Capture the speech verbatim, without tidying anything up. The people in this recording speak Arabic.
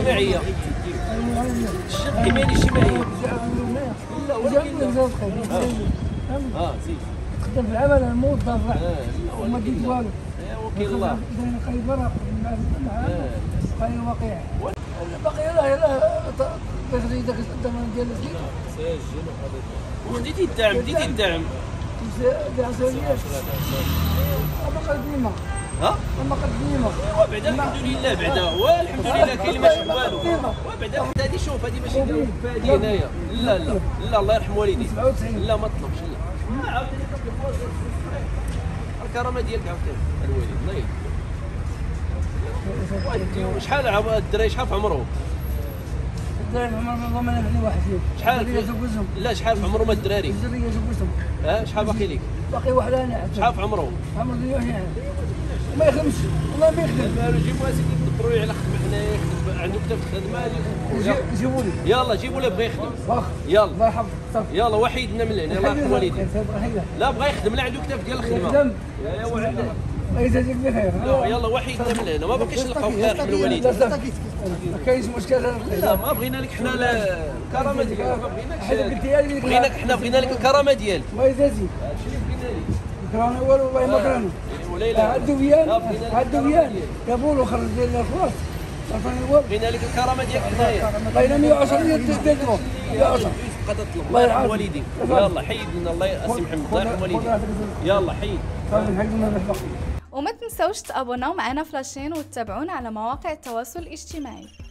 الاجتماعيه الحمايه الاجتماعيه لا ولكن اه زيد خدم في العمل الموظف وما ديت والو وكيل الله خايب برا مع خايب واقع باقي راه راه تغري داك الثمن ديال الزيت سجل وخديتي الدعم ديتي الدعم ديال عسليات اما قد ديما ها اما قد ديما وبعدا الحمد لله بعدا والحمد لله كاين اللي ماشي والو وبعدا هذه شوف هذه ماشي هذه هنايا لا لا لا الله يرحم والديك لا ما طلبش لا عاوتاني الكرامه ديالك عاوتاني الوالد الله يهديك شحال الدراري شحال في عمرهم؟ الدراري عمرهم ما نبني واحد فيهم شحال زوجهم؟ لا شحال في عمرهم الدراري؟ الدراري زوجهم ها شحال باقي ليك؟ باقي واحد انا شحال في عمرهم؟ عمر ديالي ما يخدمش والله ما يخدم مالو جيبوا اسيدي ندبروا على خدمه حنايا يخدم عنده كتاب الخدمه جيبوا لي يلا جيبوا له بغى يخدم واخا يلا الله يحفظك صافي يلا وحيدنا من هنا الله يرحم والديك لا بغى يخدم لا عنده كتاب ديال الخدمه يخدم يا وعد الله يجازيك بخير يلا وحيدنا من هنا ما بقيش نلقاو الله يرحم الوالدين ما كاينش مشكل لا ما بغينا لك حنا الكرامه ديالك ما بغيناكش بغيناك بغيناك حنا بغينا لك الكرامه ديالك الله يجازيك هادشي اللي بغينا لك كرهنا والو والله ما كرهنا الدويان الدويان جابوا له خرج ديال الخلاص عطاني الوالد بغينا لك الكرامه ديالك حنايا بغينا مية وعشرة ديال الدرهم مية وعشرة بقى تطلب الله يرحم والديك يلا حيد لنا الله يسي محمد الله يرحم والديك يلا حيد صافي نحيدو من الباقي وما تنسوش تابوناو معنا في لاشين وتتابعونا على مواقع التواصل الاجتماعي.